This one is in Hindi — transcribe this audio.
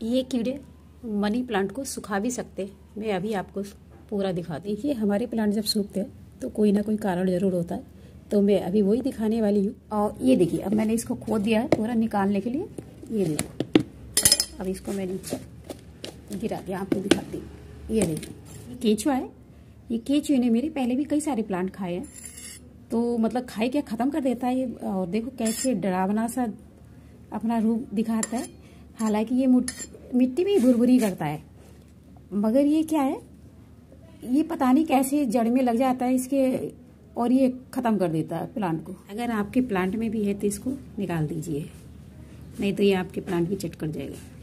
ये कीड़े मनी प्लांट को सुखा भी सकते हैं। मैं अभी आपको पूरा दिखा देखिए, हमारे प्लांट जब सूखते हैं तो कोई ना कोई कारण जरूर होता है, तो मैं अभी वही दिखाने वाली हूँ। और ये देखिए, अब मैंने इसको खोद दिया है पूरा निकालने के लिए। ये देखो, अब इसको मैं नीचे गिरा दिया, आपको दिखाती हूँ। ये देखिए, ये केचुआ है। ये केचुए ने मेरे पहले भी कई सारे प्लांट खाए हैं, तो मतलब खाए क्या ख़त्म कर देता है ये। और देखो कैसे डरावना सा अपना रूप दिखाता है। हालांकि ये मिट्टी में ही भुरभुरी करता है, मगर ये क्या है, ये पता नहीं कैसे जड़ में लग जाता है इसके, और ये ख़त्म कर देता है प्लांट को। अगर आपके प्लांट में भी है तो इसको निकाल दीजिए, नहीं तो ये आपके प्लांट की चट कर जाएगा।